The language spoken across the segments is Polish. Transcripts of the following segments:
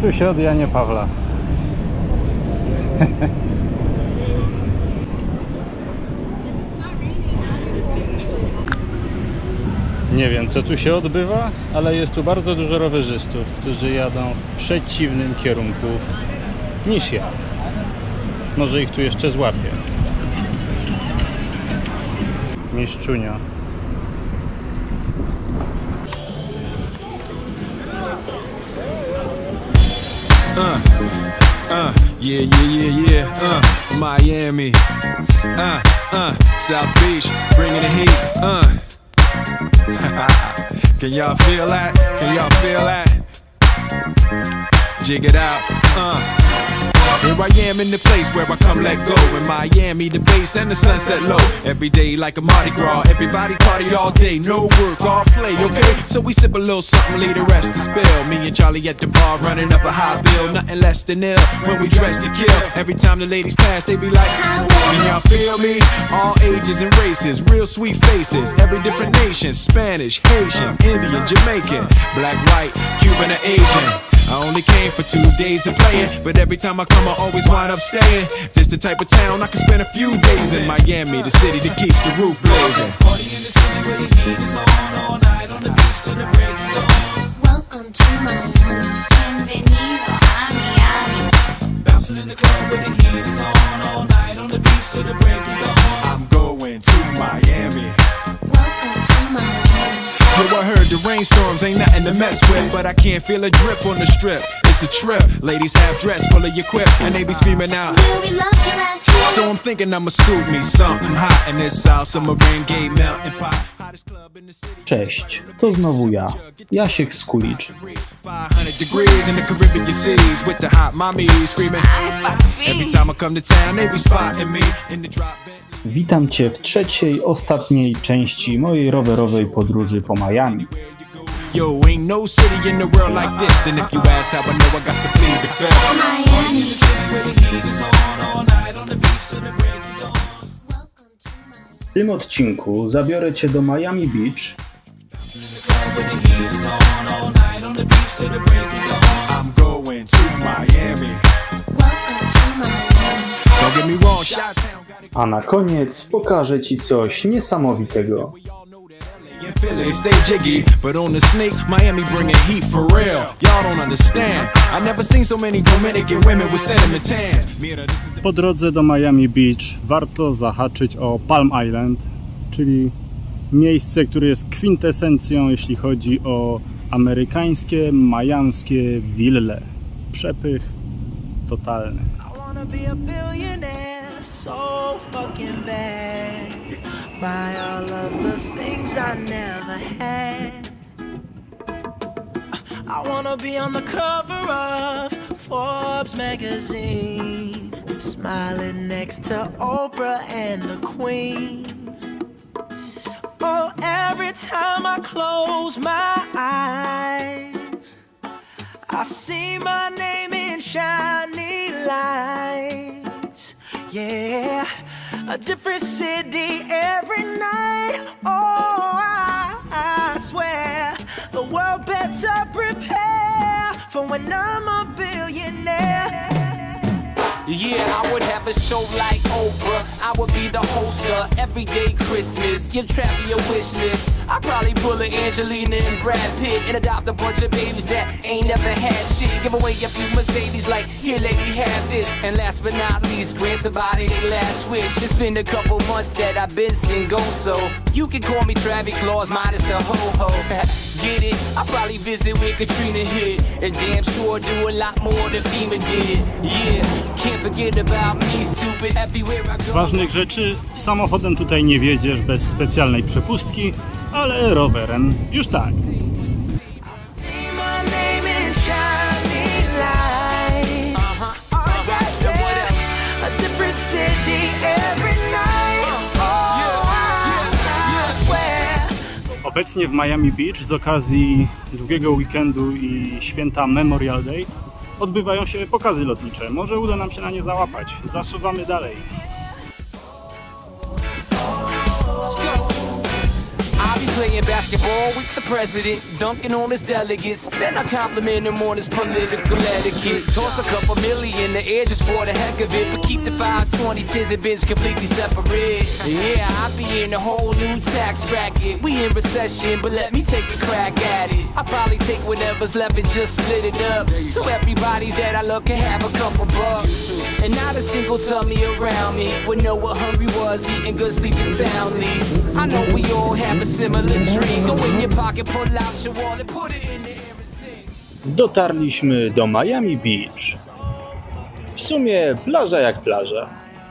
tu się od Janie Pawla. Nie wiem, co tu się odbywa, ale jest tu bardzo dużo rowerzystów, którzy jadą w przeciwnym kierunku niż ja. Może ich tu jeszcze złapię. Mistrzunia. Yeah. Miami. South Beach, bringing the heat. Can y'all feel that? Can y'all feel that? Jig it out. Here I am in the place where I come let go. In Miami, the base and the sunset low. Every day like a Mardi Gras. Everybody party all day, no work, all play, okay? So we sip a little something, leave the rest to spill. Me and Charlie at the bar running up a high bill. Nothing less than ill when we dress to kill. Every time the ladies pass, they be like, can y'all feel me? All ages and races, real sweet faces. Every different nation, Spanish, Haitian, Indian, Jamaican, black, white, Cuban or Asian. I only came for 2 days of playing, but every time I come I always wind up staying. This the type of town I can spend a few days in. Miami, the city that keeps the roof blazing. Party in the city where the heat is on all night on the beach till the break of dawn. Welcome to Miami, bienvenido a Miami. Bouncing in the club where the heat is on all night on the beach till the break of dawn. I'm going to Miami. Welcome to Miami. Yo, I heard the rainstorms ain't nothing to mess with, but I can't feel a drip on the strip. It's a trip. Ladies half dressed, full of your quip, and they be screaming out, we loved your ass here. So I'm thinking I'ma scoop me something hot in this South Submarine Gay melting pot. Cześć, to znowu ja, Jasiek Skulicz. 500 degrees in the Caribbean seas with the hot mommy screaming. Every time I come to town, they be spotting me in the drop. Witam Cię w trzeciej, ostatniej części mojej rowerowej podróży po Miami. Yo, ain't no city in the world like this, and if you ask how I know, I got to plead the fifth. Miami. W tym odcinku zabiorę Cię do Miami Beach, a na koniec pokażę Ci coś niesamowitego. Stay jiggy, but on the snake, Miami bringing heat for real. Y'all don't understand. I never seen so many Dominican women with sentiment tans. Po drodze do Miami Beach warto zahaczyć o Palm Island, czyli miejsce, które jest kwintesencją, jeśli chodzi o amerykańskie, majamskie wille. Przepych totalny. By all of the things I never had. I wanna be on the cover of Forbes magazine, smiling next to Oprah and the Queen. Oh, every time I close my eyes, I see my name in shiny lights. Yeah, a different city every night. Oh, I swear the world better prepare for when I'm a billionaire. Yeah, I would have a show like Oprah. I would be the host of Everyday Christmas. Give Travis your wish list. I'd probably pull a Angelina and Brad Pitt and adopt a bunch of babies that ain't never had shit. Give away a few Mercedes like, here lady, have this. And last but not least, grant somebody their last wish. It's been a couple months that I've been single, so you can call me Travis Claus minus the ho-ho. Get it? I'll probably visit where Katrina hit, and damn sure do a lot more than FEMA did. Yeah, can't forget about me, stupid. Everywhere I go. Z ważnych rzeczy samochodem tutaj nie wjedziesz bez specjalnej przepustki, ale rowerem już tak. Obecnie w Miami Beach z okazji długiego weekendu i święta Memorial Day odbywają się pokazy lotnicze. Może uda nam się na nie załapać. Zasuwamy dalej. I'll be playing basketball with the president, dunking on his delegates. Then I compliment him on his political etiquette. Toss a couple million in the air just for the heck of it, but keep the 5s, 20s, 10s, and bins completely separate. Yeah, I be in a whole new tax bracket. We in recession, but let me take a crack at it. I probably take whatever's left and just split it up, so everybody that I love can have a couple bucks. And not a single tummy around me would know what hungry was, eating good, sleeping soundly. I know we all have a similar dream. Go in your pocket, pull out your wallet, put it in the air and sing. Dotarliśmy do Miami Beach. W sumie plaża jak plaża.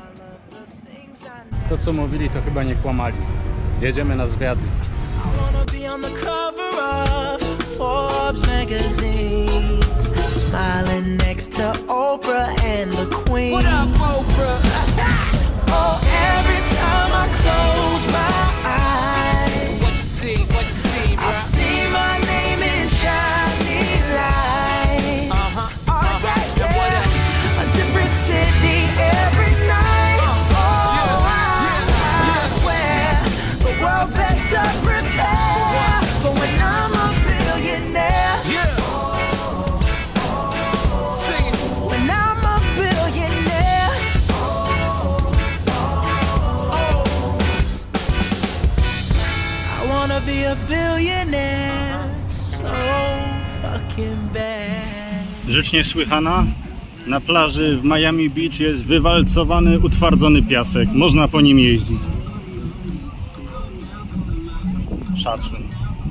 To co mówili, to chyba nie kłamali. Jedziemy na zwiady. Forbes magazine, smiling next to Oprah and the Queen. What up, Oprah? Oh, every time I close my eyes, What you see, bro? I see my name in shining lights. All right, And what yeah. else? A different city every night. Oh, I swear the world better prepare for when I'm a billionaire. Yeah. Sing it. When I'm a billionaire. I wanna be a billionaire so fucking bad. Rzecz niesłychana. Na plaży w Miami Beach jest wywalcowany, utwardzony piasek. Można po nim jeździć. Szacun.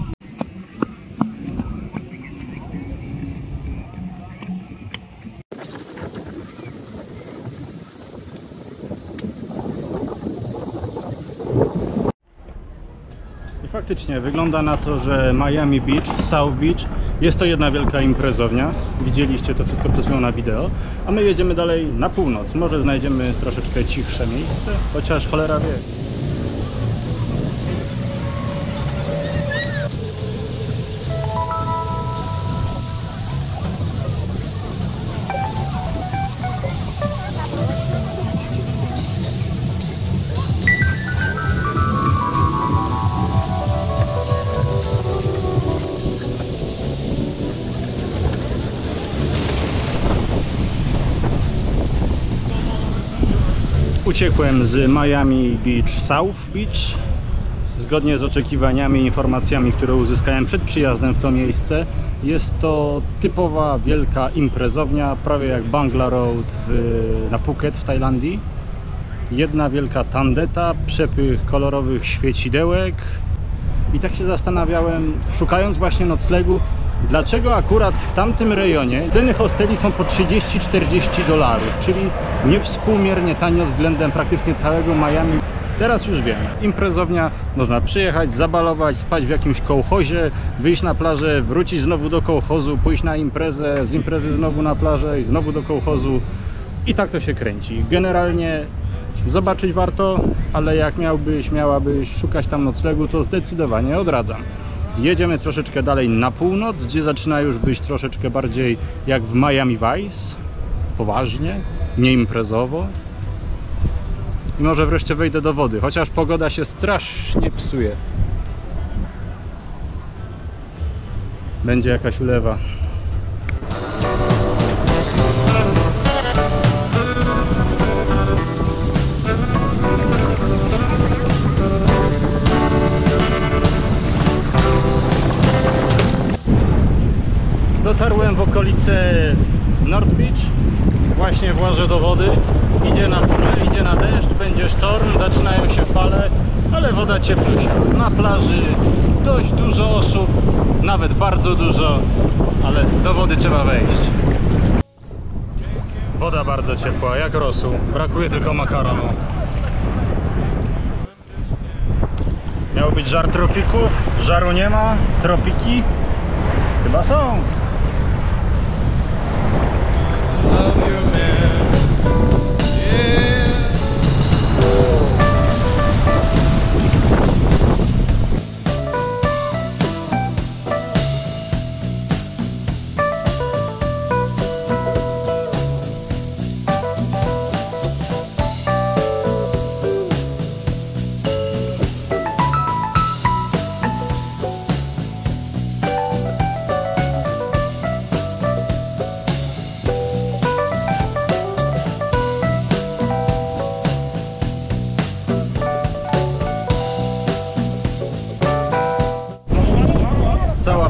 I faktycznie wygląda na to, że Miami Beach, South Beach jest to jedna wielka imprezownia. Widzieliście to wszystko przed chwilą na wideo. A my jedziemy dalej na północ. Może znajdziemy troszeczkę cichsze miejsce, chociaż cholera wie. Uciekłem z Miami Beach, South Beach. Zgodnie z oczekiwaniami i informacjami, które uzyskałem przed przyjazdem w to miejsce, jest to typowa wielka imprezownia, prawie jak Bangla Road na Phuket w Tajlandii. Jedna wielka tandeta, przepych kolorowych świecidełek. I tak się zastanawiałem, szukając właśnie noclegu, dlaczego akurat w tamtym rejonie ceny hosteli są po $30–40, czyli niewspółmiernie tanio względem praktycznie całego Miami. Teraz już wiem, imprezownia, można przyjechać, zabalować, spać w jakimś kołchozie, wyjść na plażę, wrócić znowu do kołchozu, pójść na imprezę, z imprezy znowu na plażę i znowu do kołchozu. I tak to się kręci. Generalnie zobaczyć warto, ale jak miałabyś szukać tam noclegu, to zdecydowanie odradzam. Jedziemy troszeczkę dalej na północ, gdzie zaczyna już być troszeczkę bardziej jak w Miami Vice. Poważnie, nie imprezowo. I może wreszcie wejdę do wody, chociaż pogoda się strasznie psuje. Będzie jakaś ulewa. Dotarłem w okolice North Beach, właśnie włażę do wody, idzie na burzę, idzie na deszcz, będzie sztorm, zaczynają się fale, ale woda cieplusia. Na plaży dość dużo osób, nawet bardzo dużo, ale do wody trzeba wejść. Woda bardzo ciepła, jak rosół, brakuje tylko makaronu. Miał być żar tropików, żaru nie ma, tropiki chyba są.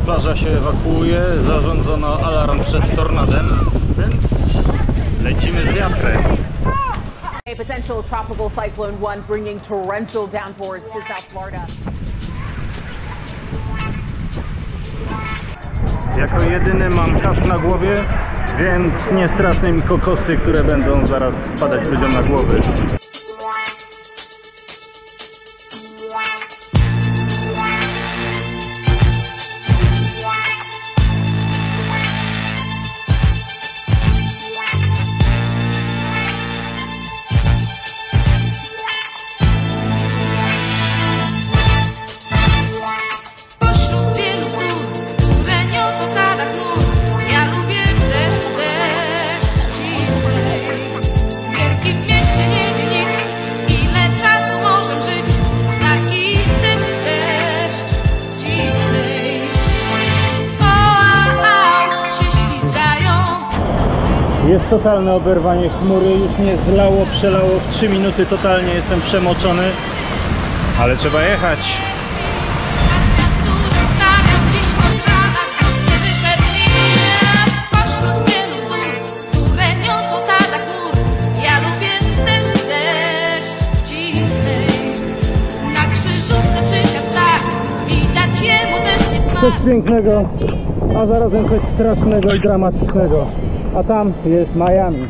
plaża się ewakuuje, zarządzono alarm przed tornadem, więc lecimy z wiatrem. A potential tropical cyclone one bringing torrential downpours to South Florida. Jako jedyny mam kask na głowie, więc nie straszne mi kokosy, które będą zaraz spadać ludziom na głowy. Jest totalne oberwanie chmury, już mnie zlało, przelało w 3 minuty, totalnie jestem przemoczony, ale trzeba jechać. Coś pięknego, a zarazem coś strasznego i dramatycznego. A tam jest Miami.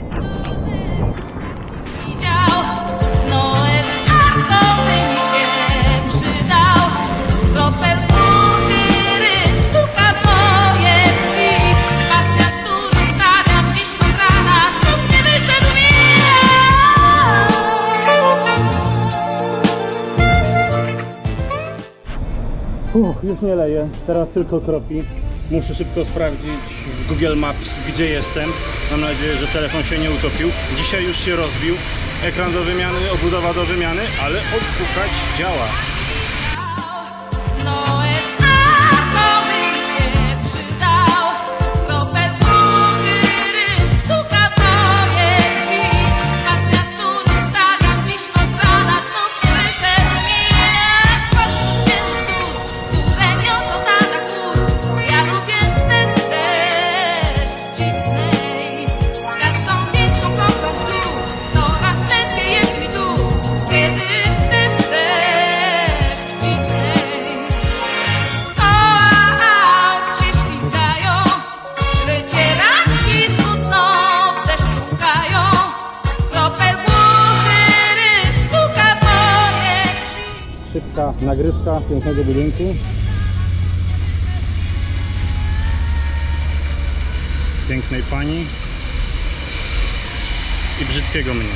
Już nie leje, teraz tylko kropi. Muszę szybko sprawdzić w Google Maps, gdzie jestem. Mam nadzieję, że telefon się nie utopił. Dzisiaj już się rozbił. Ekran do wymiany, obudowa do wymiany, ale odpukać działa. Szybka nagrywka pięknego budynku. Pięknej pani i brzydkiego mnie.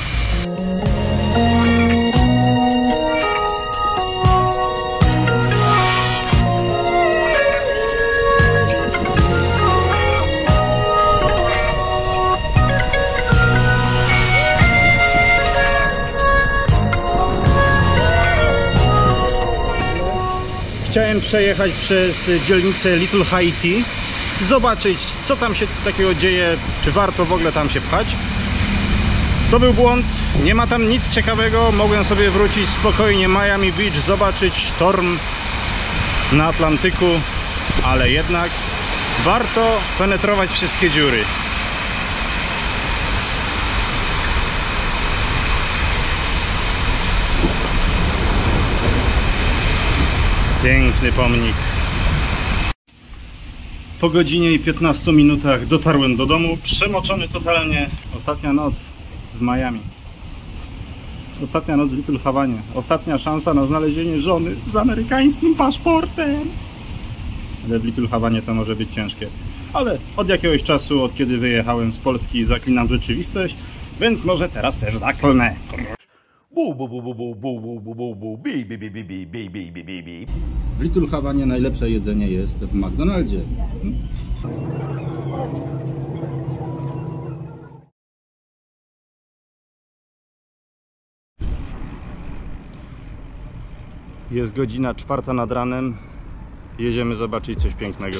Chciałem przejechać przez dzielnicę Little Haiti, zobaczyć, co tam się takiego dzieje, czy warto w ogóle tam się pchać. To był błąd, nie ma tam nic ciekawego, mogłem sobie wrócić spokojnie Miami Beach, zobaczyć sztorm na Atlantyku, ale jednak warto penetrować wszystkie dziury. Piękny pomnik. Po godzinie i 15 minutach dotarłem do domu, przemoczony totalnie. Ostatnia noc w Miami. Ostatnia noc w Little Havanie. Ostatnia szansa na znalezienie żony z amerykańskim paszportem. Ale w Little Havanie to może być ciężkie. Ale od jakiegoś czasu, od kiedy wyjechałem z Polski, zaklinam rzeczywistość, więc może teraz też zaklnę. W Little Havanie najlepsze jedzenie jest w McDonaldzie. Jest godzina 4 nad ranem. Jedziemy zobaczyć coś pięknego.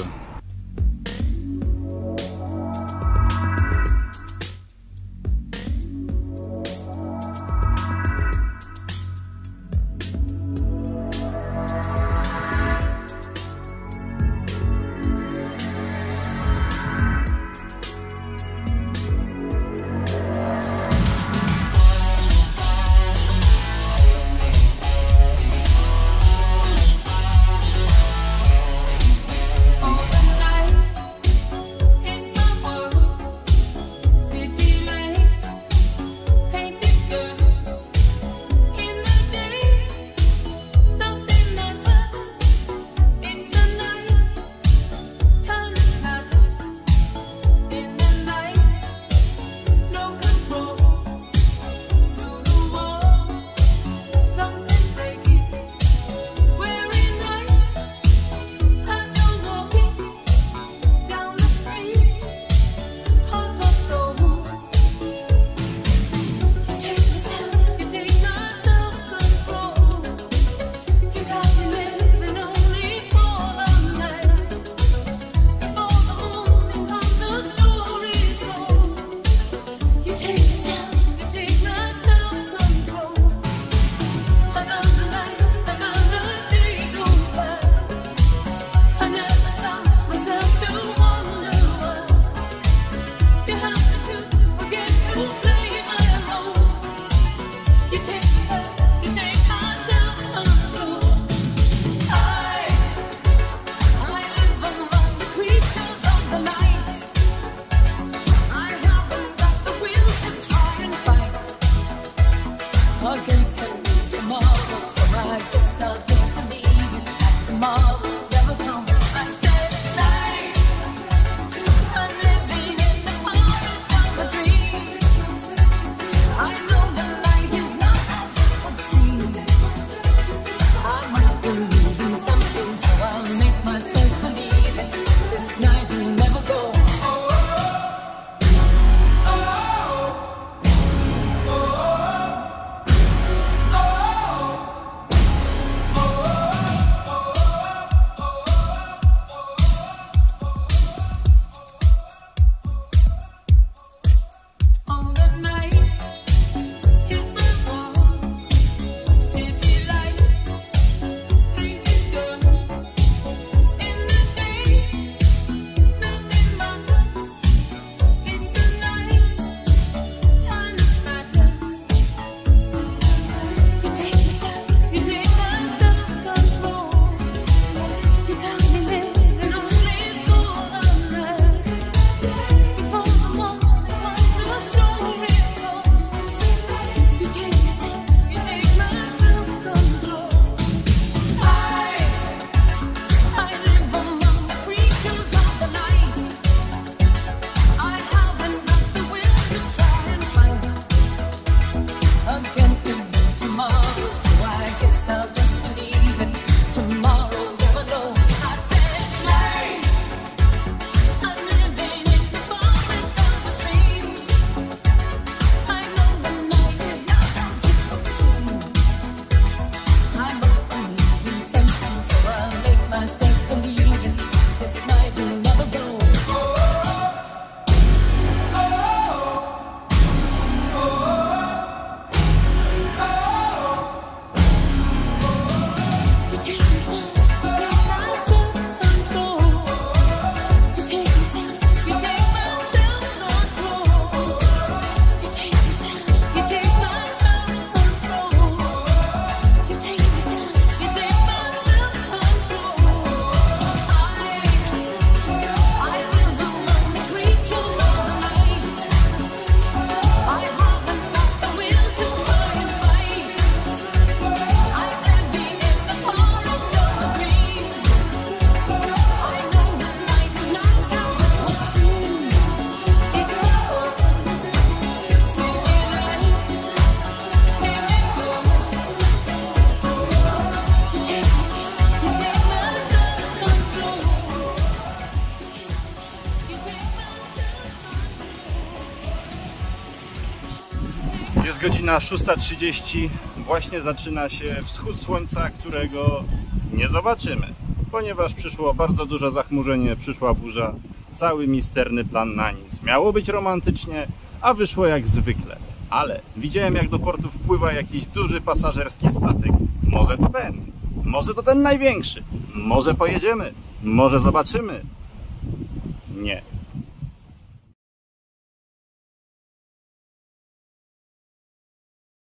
Jest godzina 6:30. Właśnie zaczyna się wschód słońca, którego nie zobaczymy, ponieważ przyszło bardzo duże zachmurzenie, przyszła burza, cały misterny plan na nic. Miało być romantycznie, a wyszło jak zwykle. Ale widziałem, jak do portu wpływa jakiś duży pasażerski statek. Może to ten największy. Może pojedziemy, może zobaczymy. Nie.